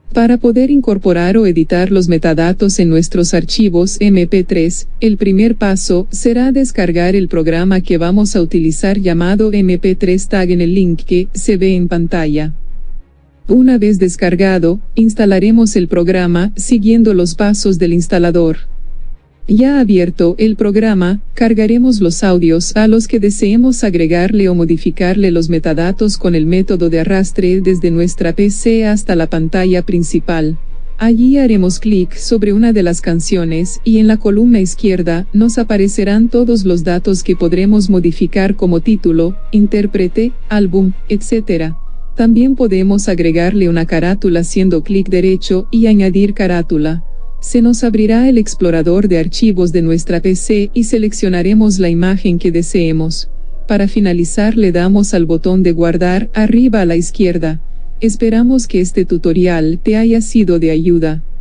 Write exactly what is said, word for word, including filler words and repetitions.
Para poder incorporar o editar los metadatos en nuestros archivos eme pe tres, el primer paso será descargar el programa que vamos a utilizar llamado eme pe tres Tag en el link que se ve en pantalla. Una vez descargado, instalaremos el programa siguiendo los pasos del instalador. Ya abierto el programa, cargaremos los audios a los que deseemos agregarle o modificarle los metadatos con el método de arrastre desde nuestra pe ce hasta la pantalla principal. Allí haremos clic sobre una de las canciones y en la columna izquierda nos aparecerán todos los datos que podremos modificar como título, intérprete, álbum, etcétera. También podemos agregarle una carátula haciendo clic derecho y añadir carátula. Se nos abrirá el explorador de archivos de nuestra pe ce y seleccionaremos la imagen que deseemos. Para finalizar le damos al botón de guardar arriba a la izquierda. Esperamos que este tutorial te haya sido de ayuda.